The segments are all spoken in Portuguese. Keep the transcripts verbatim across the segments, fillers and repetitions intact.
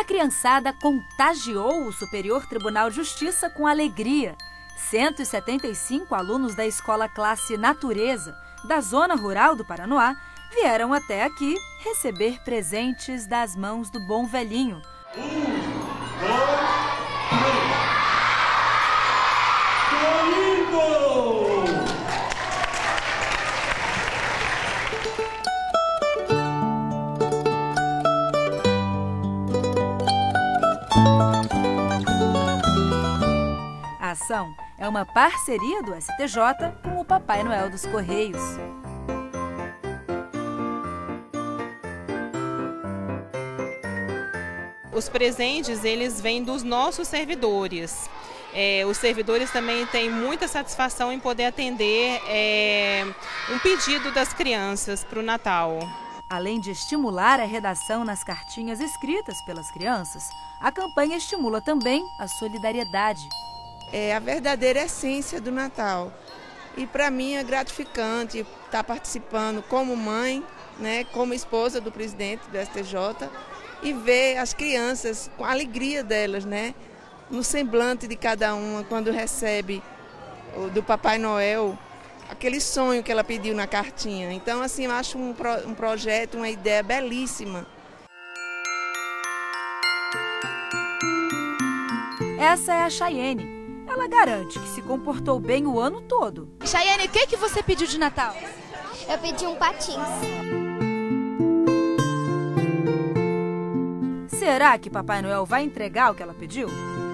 criançada contagiou o Superior Tribunal de Justiça com alegria. cento e setenta e cinco alunos da Escola Classe Natureza, da Zona Rural do Paranoá, vieram até aqui receber presentes das mãos do bom velhinho. Um, dois, A ação é uma parceria do S T J com o Papai Noel dos Correios. Os presentes, eles vêm dos nossos servidores. É, os servidores também têm muita satisfação em poder atender é, um pedido das crianças para o Natal. Além de estimular a redação nas cartinhas escritas pelas crianças, a campanha estimula também a solidariedade. É a verdadeira essência do Natal. E para mim é gratificante estar participando como mãe, né, como esposa do presidente do S T J, e ver as crianças com a alegria delas, né, no semblante de cada uma quando recebe do Papai Noel aquele sonho que ela pediu na cartinha. Então, assim, eu acho um, pro, um projeto, uma ideia belíssima. Essa é a Chayene. Ela garante que se comportou bem o ano todo. Chayene, o que, que você pediu de Natal? Eu pedi um patins. Será que Papai Noel vai entregar o que ela pediu?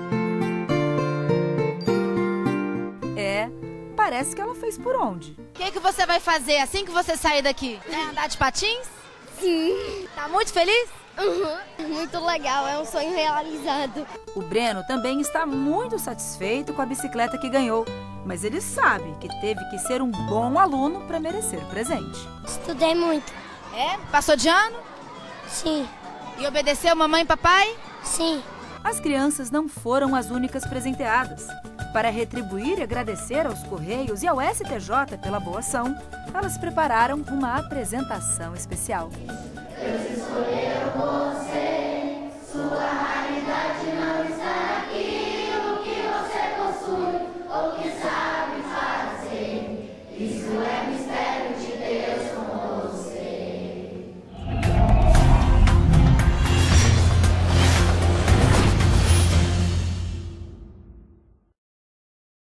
É, parece que ela fez por onde. O que, que você vai fazer assim que você sair daqui? Vai andar de patins? Sim. Tá muito feliz? Uhum. Muito legal, é um sonho realizado. O Breno também está muito satisfeito com a bicicleta que ganhou, mas ele sabe que teve que ser um bom aluno para merecer o presente. Estudei muito. É? Passou de ano? Sim. E obedeceu mamãe e papai? Sim. As crianças não foram as únicas presenteadas. Para retribuir e agradecer aos Correios e ao S T J pela boa ação, elas prepararam uma apresentação especial. Eles escolheram você, sua raridade não existe.